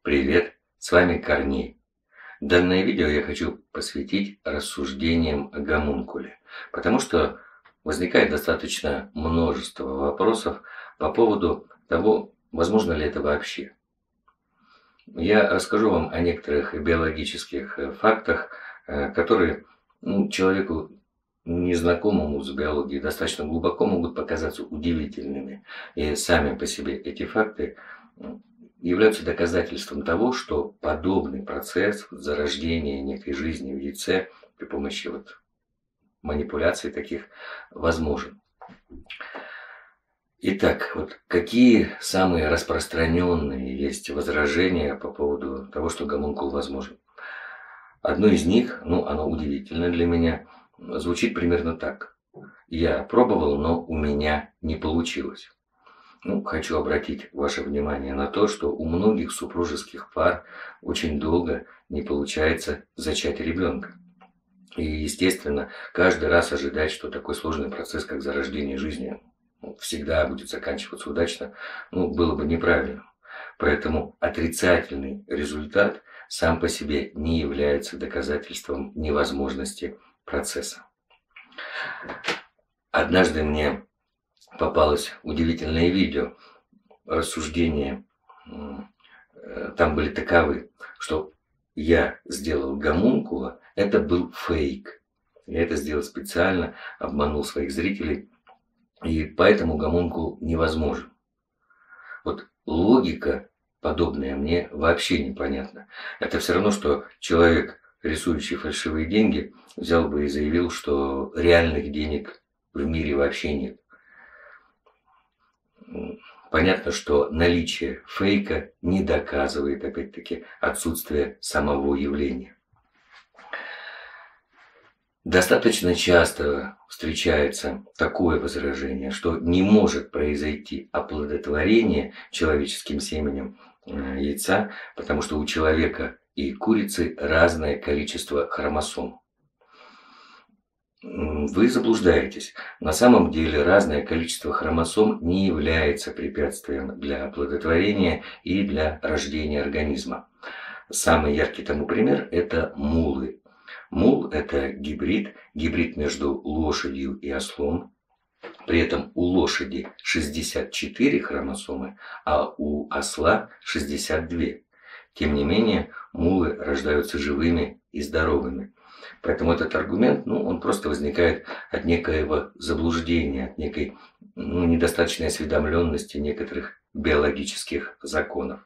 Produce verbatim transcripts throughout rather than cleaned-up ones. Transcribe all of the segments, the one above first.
Привет, с вами Корней. Данное видео я хочу посвятить рассуждениям о гомункуле, потому что возникает достаточно множество вопросов по поводу того, возможно ли это вообще. Я расскажу вам о некоторых биологических э, фактах, э, которые ну, человеку, незнакомому с биологией, достаточно глубоко могут показаться удивительными. И сами по себе эти факты м, являются доказательством того, что подобный процесс зарождения некой жизни в яйце при помощи вот манипуляций таких возможен. Итак, вот какие самые распространенные есть возражения по поводу того, что гомункул возможен? Одно из них, ну, оно удивительно для меня, звучит примерно так. Я пробовал, но у меня не получилось. Ну, хочу обратить ваше внимание на то, что у многих супружеских пар очень долго не получается зачать ребенка. И, естественно, каждый раз ожидать, что такой сложный процесс, как зарождение жизни, всегда будет заканчиваться удачно, ну, было бы неправильно. Поэтому отрицательный результат сам по себе не является доказательством невозможности процесса. Однажды мне попалось удивительное видео, рассуждения там были таковы, что я сделал гомункула, это был фейк. Я это сделал специально, обманул своих зрителей, и поэтому гомункул невозможен. Вот логика подобная мне вообще непонятна. Это все равно, что человек, рисующий фальшивые деньги, взял бы и заявил, что реальных денег в мире вообще нет. Понятно, что наличие фейка не доказывает, опять-таки, отсутствие самого явления. Достаточно часто встречается такое возражение, что не может произойти оплодотворение человеческим семенем яйца, потому что у человека и курицы разное количество хромосом. Вы заблуждаетесь. На самом деле разное количество хромосом не является препятствием для оплодотворения и для рождения организма. Самый яркий тому пример – это мулы. Мул – это гибрид, гибрид между лошадью и ослом. При этом у лошади шестьдесят четыре хромосомы, а у осла шестьдесят две. Тем не менее, мулы рождаются живыми и здоровыми. Поэтому этот аргумент, ну, он просто возникает от некоего заблуждения, от некой ну, недостаточной осведомленности некоторых биологических законов.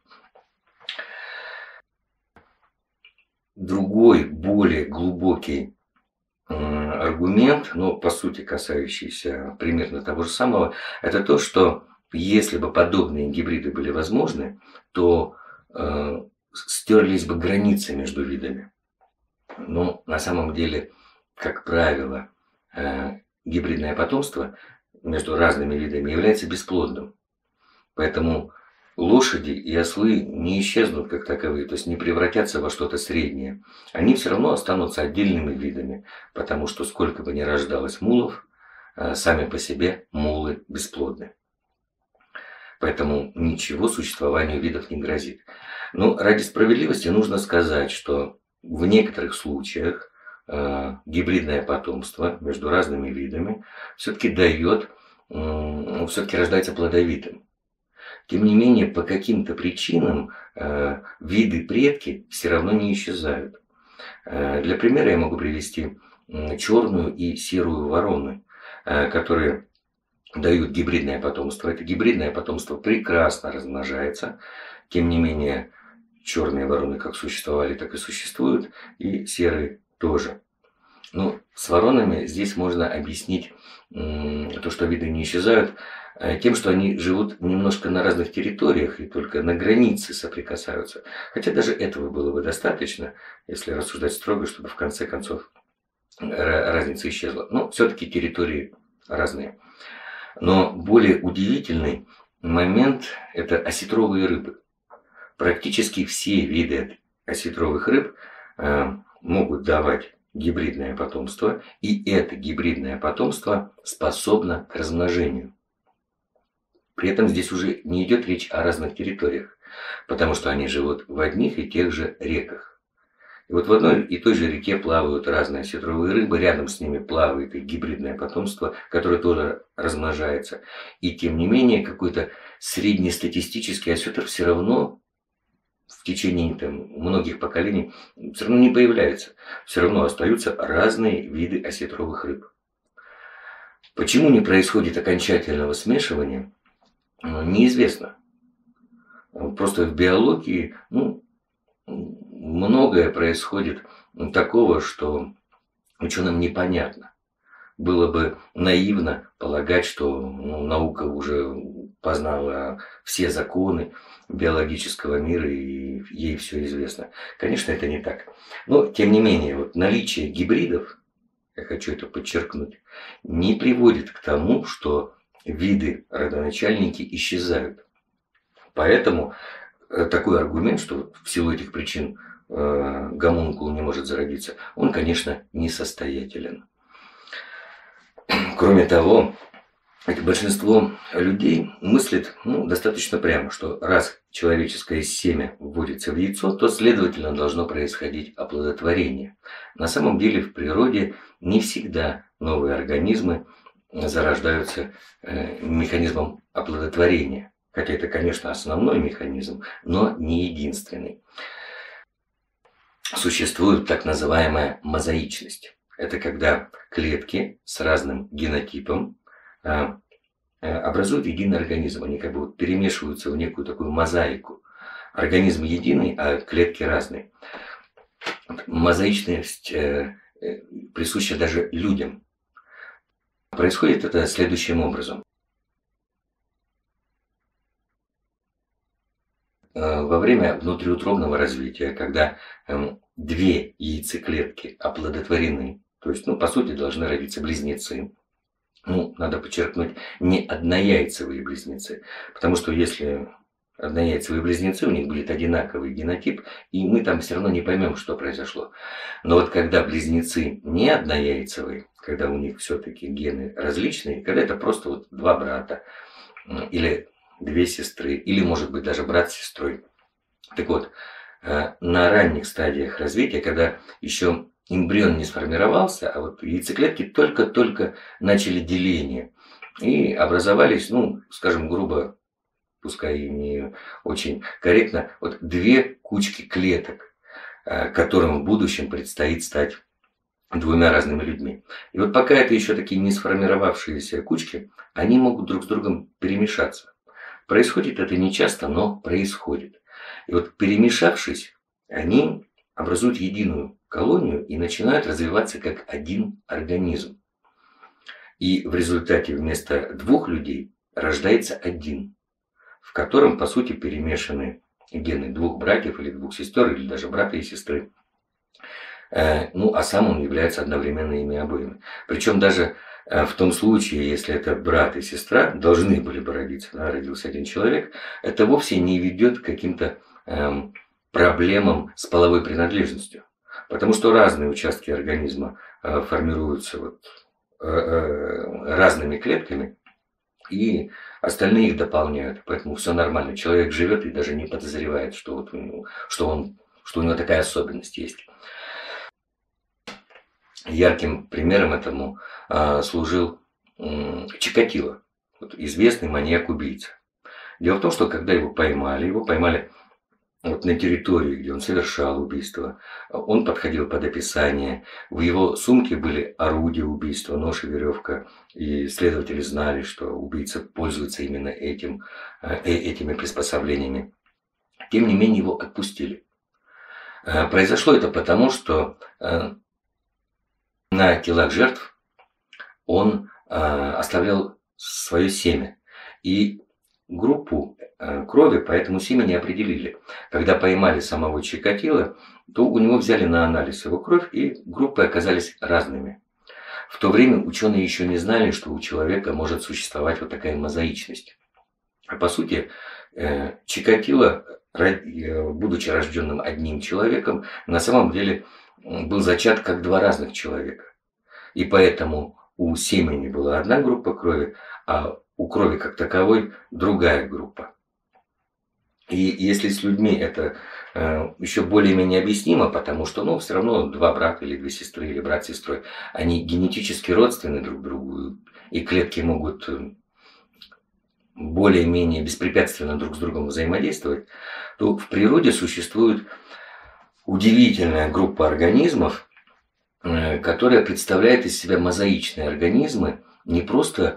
Другой, более глубокий э, аргумент, но по сути касающийся примерно того же самого, это то, что если бы подобные гибриды были возможны, то э, стерлись бы границы между видами. Но на самом деле, как правило, э, гибридное потомство между разными видами является бесплодным. Поэтому лошади и ослы не исчезнут как таковые, то есть не превратятся во что-то среднее. Они все равно останутся отдельными видами, потому что сколько бы ни рождалось мулов, э, сами по себе мулы бесплодны. Поэтому ничего существованию видов не грозит. Но ради справедливости нужно сказать, что в некоторых случаях э, гибридное потомство между разными видами все-таки дает, э, все-таки рождается плодовитым. Тем не менее, по каким-то причинам э, виды предки все равно не исчезают. Э, для примера я могу привести э, черную и серую вороны, э, которые дают гибридное потомство. Это гибридное потомство прекрасно размножается, тем не менее, черные вороны как существовали, так и существуют, и серые тоже. Ну, с воронами здесь можно объяснить то, что виды не исчезают, тем, что они живут немножко на разных территориях и только на границе соприкасаются. Хотя даже этого было бы достаточно, если рассуждать строго, чтобы в конце концов разница исчезла. Но все-таки территории разные. Но более удивительный момент – это осетровые рыбы. Практически все виды осетровых рыб э, могут давать гибридное потомство, и это гибридное потомство способно к размножению. При этом здесь уже не идет речь о разных территориях. потому что они живут в одних и тех же реках. И вот в одной и той же реке плавают разные осетровые рыбы, рядом с ними плавает их гибридное потомство, которое тоже размножается. И тем не менее, какой-то среднестатистический осетр все равно в течение там, многих поколений все равно не появляется. Все равно остаются разные виды осетровых рыб. Почему не происходит окончательного смешивания, неизвестно. Просто в биологии ну, многое происходит такого, что ученым непонятно. Было бы наивно полагать, что ну, наука уже познала все законы биологического мира и ей все известно. Конечно, это не так. Но, тем не менее, вот наличие гибридов, я хочу это подчеркнуть, не приводит к тому, что виды родоначальники исчезают. Поэтому такой аргумент, что вот в силу этих причин э, гомункул не может зародиться, он, конечно, несостоятелен. Кроме того, большинство людей мыслит ну, достаточно прямо, что раз человеческое семя вводится в яйцо, то, следовательно, должно происходить оплодотворение. На самом деле в природе не всегда новые организмы зарождаются э, механизмом оплодотворения. Хотя это, конечно, основной механизм, но не единственный. Существует так называемая мозаичность. Это когда клетки с разным генотипом э, образуют единый организм. Они как бы вот перемешиваются в некую такую мозаику. Организм единый, а клетки разные. Мозаичность э, э, присуща даже людям. Происходит это следующим образом. Во время внутриутробного развития, когда э, две яйцеклетки оплодотворены, то есть, ну, по сути, должны родиться близнецы. Ну, надо подчеркнуть, не однояйцевые близнецы, потому что если однояйцевые близнецы, у них будет одинаковый генотип, и мы там все равно не поймем, что произошло. Но вот когда близнецы не однояйцевые, когда у них все-таки гены различные, когда это просто вот два брата или две сестры, или, может быть, даже брат с сестрой. Так вот, на ранних стадиях развития, когда еще эмбрион не сформировался, а вот яйцеклетки только-только начали деление и образовались, ну, скажем грубо, пускай и не очень корректно, вот две кучки клеток, которым в будущем предстоит стать двумя разными людьми. И вот пока это еще такие не сформировавшиеся кучки, они могут друг с другом перемешаться. Происходит это нечасто, но происходит. И вот перемешавшись, они образуют единую колонию и начинают развиваться как один организм. И в результате вместо двух людей рождается один, в котором, по сути, перемешаны гены двух братьев или двух сестер, или даже брата и сестры. Ну, а сам он является одновременно ими обоими. Причем даже в том случае, если это брат и сестра должны были бы родиться, да, родился один человек, это вовсе не ведет к каким-то эм, проблемам с половой принадлежностью. Потому что разные участки организма э, формируются вот, э, э, разными клетками, и остальные их дополняют. Поэтому все нормально. Человек живет и даже не подозревает, что, вот у него, что, он, что у него такая особенность есть. Ярким примером этому а, служил м, Чикатило, вот, известный маньяк-убийца. Дело в том, что когда его поймали, его поймали вот, на территории, где он совершал убийство, он подходил под описание. В его сумке были орудия убийства, нож и веревка, и следователи знали, что убийца пользуется именно этим, э, этими приспособлениями. Тем не менее, его отпустили. Э, произошло это потому, что э, на телах жертв он э, оставлял свое семя. И группу э, крови по этому семени определили. Когда поймали самого Чикатило, то у него взяли на анализ его кровь, и группы оказались разными. В то время ученые еще не знали, что у человека может существовать вот такая мозаичность. А по сути, э, Чикатило, будучи рожденным одним человеком, на самом деле был зачат как два разных человека. И поэтому у семени была одна группа крови, а у крови как таковой другая группа. И если с людьми это э, еще более-менее объяснимо, потому что, ну, все равно два брата или две сестры, или брат с сестрой, они генетически родственны друг другу, и клетки могут э, более-менее беспрепятственно друг с другом взаимодействовать, то в природе существует удивительная группа организмов, э, которая представляет из себя мозаичные организмы, не просто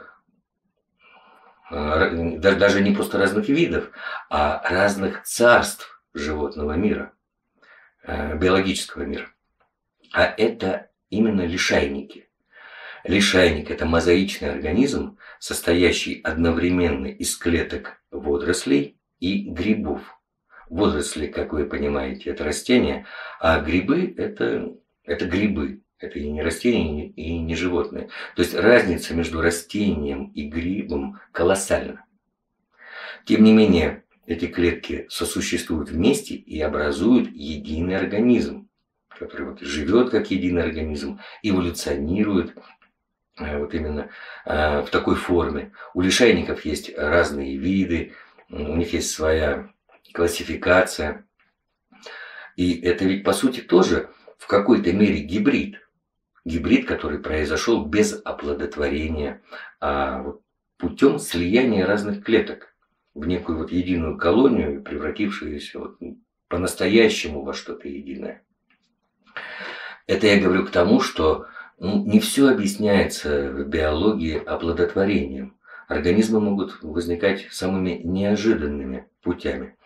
э, да- даже не просто разных видов, а разных царств животного мира, э, биологического мира. А это именно лишайники. Лишайник – это мозаичный организм, состоящий одновременно из клеток водорослей и грибов. Водоросли, как вы понимаете, это растения, а грибы – это, это грибы. Это и не растения, и не животные. То есть разница между растением и грибом колоссальна. Тем не менее, эти клетки сосуществуют вместе и образуют единый организм, который вот живет как единый организм, эволюционирует э, вот именно э, в такой форме. У лишайников есть разные виды, у них есть своя классификация. И это ведь по сути тоже в какой-то мере гибрид. Гибрид, который произошел без оплодотворения, а вот путем слияния разных клеток в некую вот единую колонию, превратившуюся вот по-настоящему во что-то единое. Это я говорю к тому, что ну, не все объясняется в биологии оплодотворением. Организмы могут возникать самыми неожиданными путями.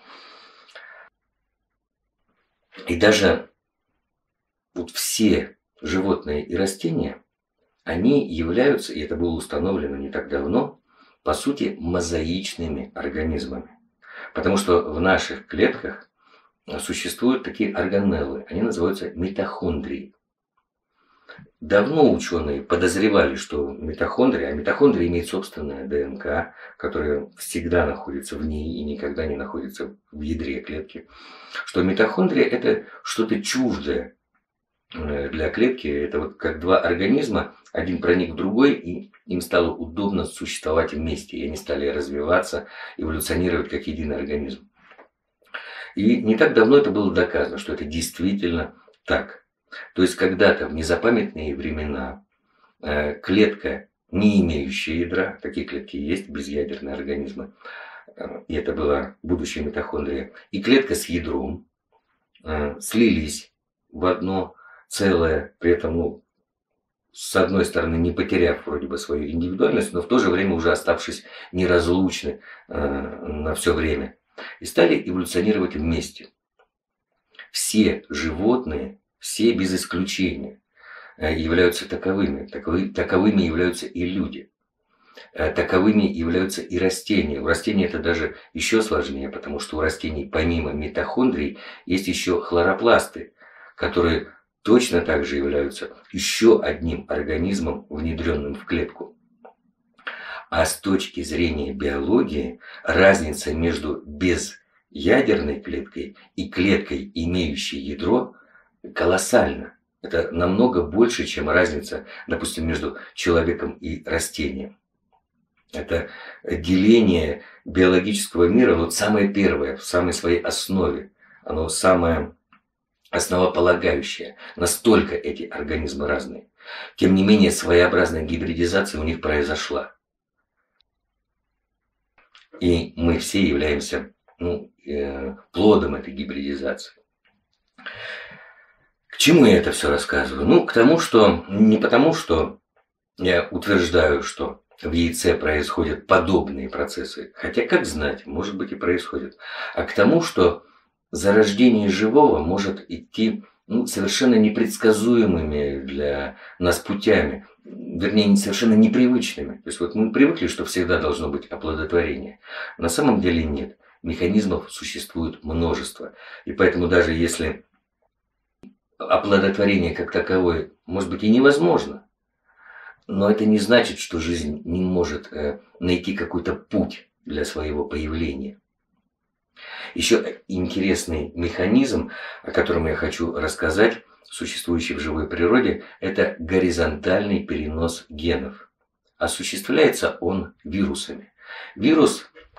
И даже вот все животные и растения, они являются, и это было установлено не так давно, по сути, мозаичными организмами. Потому что в наших клетках существуют такие органеллы, они называются митохондрии. Давно ученые подозревали, что митохондрия, а митохондрия имеет собственное ДНК, которое всегда находится в ней и никогда не находится в ядре клетки, что митохондрия – это что-то чуждое для клетки. Это вот как два организма, один проник в другой, и им стало удобно существовать вместе, и они стали развиваться, эволюционировать как единый организм. И не так давно это было доказано, что это действительно так. То есть когда-то в незапамятные времена э, клетка, не имеющая ядра, такие клетки есть, безъядерные организмы, э, и это была будущая митохондрия, и клетка с ядром э, слились в одно целое, при этом, ну, с одной стороны, не потеряв вроде бы свою индивидуальность, но в то же время уже оставшись неразлучны э, на все время, и стали эволюционировать вместе. Все животные, все без исключения, являются таковыми. Таковы, таковыми являются и люди. Таковыми являются и растения. У растений это даже еще сложнее, потому что у растений помимо митохондрий есть еще хлоропласты, которые точно так же являются еще одним организмом, внедренным в клетку. А с точки зрения биологии, разница между безъядерной клеткой и клеткой, имеющей ядро, колоссальна. Это намного больше, чем разница, допустим, между человеком и растением. Это деление биологического мира, вот самое первое, в самой своей основе, оно самое основополагающее. Настолько эти организмы разные. Тем не менее, своеобразная гибридизация у них произошла. И мы все являемся ну, э, плодом этой гибридизации. К чему я это все рассказываю? Ну, к тому, что не потому, что я утверждаю, что в яйце происходят подобные процессы, хотя, как знать, может быть и происходит, а к тому, что зарождение живого может идти ну, совершенно непредсказуемыми для нас путями, вернее, совершенно непривычными. То есть вот мы привыкли, что всегда должно быть оплодотворение. На самом деле нет. Механизмов существует множество. И поэтому даже если оплодотворение как таковое может быть и невозможно, но это не значит, что жизнь не может э, найти какой-то путь для своего появления. Еще интересный механизм, о котором я хочу рассказать, существующий в живой природе, это горизонтальный перенос генов. Осуществляется он вирусами. Вирус,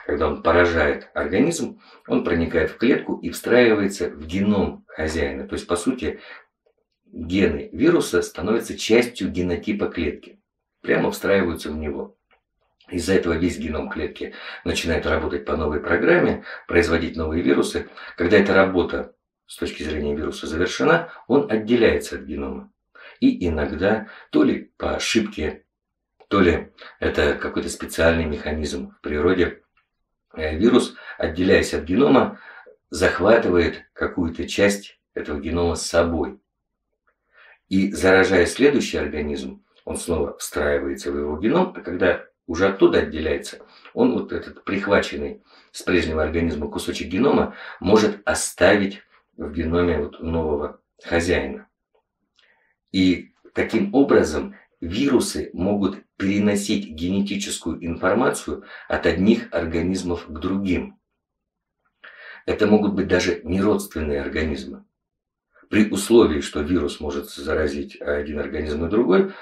когда он поражает организм, он проникает в клетку и встраивается в геном хозяина. То есть, по сути, гены вируса становятся частью генотипа клетки, прямо встраиваются в него. Из-за этого весь геном клетки начинает работать по новой программе, производить новые вирусы. Когда эта работа с точки зрения вируса завершена, он отделяется от генома. И иногда, то ли по ошибке, то ли это какой-то специальный механизм в природе, вирус, отделяясь от генома, захватывает какую-то часть этого генома с собой. И заражая следующий организм, он снова встраивается в его геном, а когда уже оттуда отделяется, он вот этот прихваченный с прежнего организма кусочек генома может оставить в геноме вот нового хозяина. И таким образом вирусы могут переносить генетическую информацию от одних организмов к другим. Это могут быть даже неродственные организмы. При условии, что вирус может заразить один организм и другой,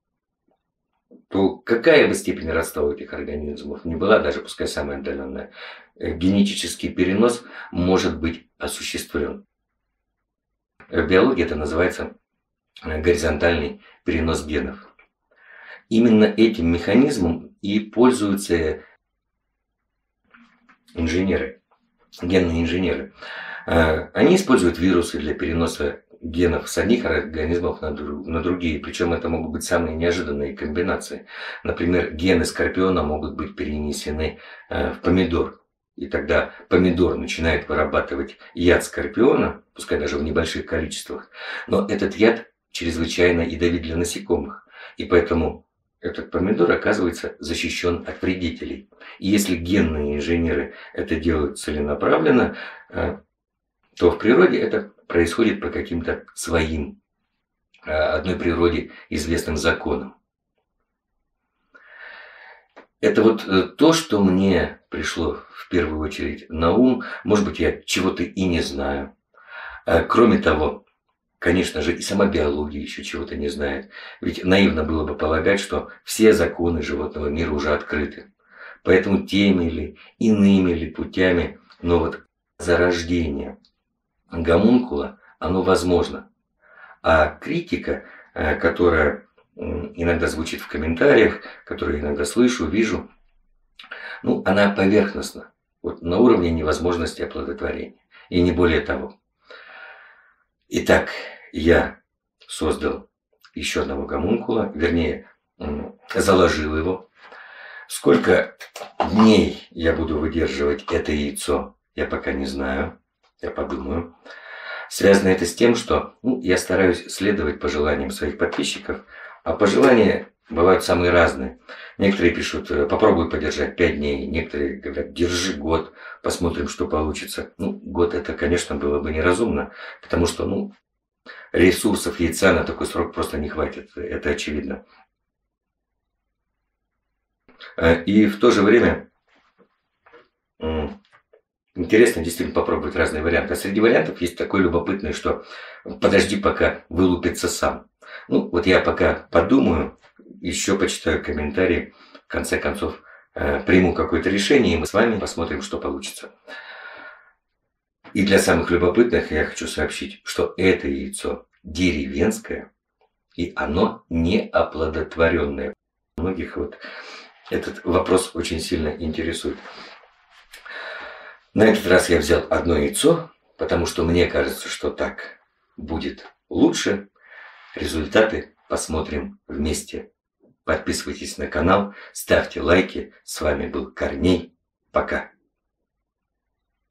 то какая бы степень родства у этих организмов ни была, даже пускай самая отдаленная, генетический перенос может быть осуществлен. В биологии это называется горизонтальный перенос генов. Именно этим механизмом и пользуются инженеры, генные инженеры. Они используют вирусы для переноса генов с одних организмов на, друг, на другие. Причем это могут быть самые неожиданные комбинации. Например, гены скорпиона могут быть перенесены в помидор. И тогда помидор начинает вырабатывать яд скорпиона, пускай даже в небольших количествах. Но этот яд чрезвычайно ядовит для насекомых. И поэтому этот помидор оказывается защищен от вредителей. И если генные инженеры это делают целенаправленно, то в природе это происходит по каким-то своим, одной природе известным законам. Это вот то, что мне пришло в первую очередь на ум. Может быть, я чего-то и не знаю. Кроме того, конечно же, и сама биология еще чего-то не знает. Ведь наивно было бы полагать, что все законы животного мира уже открыты. Поэтому теми или иными ли путями, но вот зарождение гомункула, оно возможно. А критика, которая иногда звучит в комментариях, которую иногда слышу, вижу, ну, она поверхностна, вот на уровне невозможности оплодотворения, и не более того. Итак, я создал еще одного гомункула, вернее, заложил его. Сколько дней я буду выдерживать это яйцо, я пока не знаю. Я подумаю. Связано это с тем, что ну, я стараюсь следовать пожеланиям своих подписчиков, а пожелания бывают самые разные. Некоторые пишут, попробуй подержать пять дней, некоторые говорят, держи год, посмотрим, что получится. Ну, год это, конечно, было бы неразумно, потому что ну, ресурсов яйца на такой срок просто не хватит, это очевидно. И в то же время интересно действительно попробовать разные варианты. А среди вариантов есть такой любопытный, что подожди, пока вылупится сам. Ну, вот я пока подумаю, еще почитаю комментарии, в конце концов приму какое-то решение, и мы с вами посмотрим, что получится. И для самых любопытных я хочу сообщить, что это яйцо деревенское, и оно не оплодотворенное. Многих вот этот вопрос очень сильно интересует. На этот раз я взял одно яйцо, потому что мне кажется, что так будет лучше. Результаты посмотрим вместе. Подписывайтесь на канал, ставьте лайки. С вами был Корней. Пока.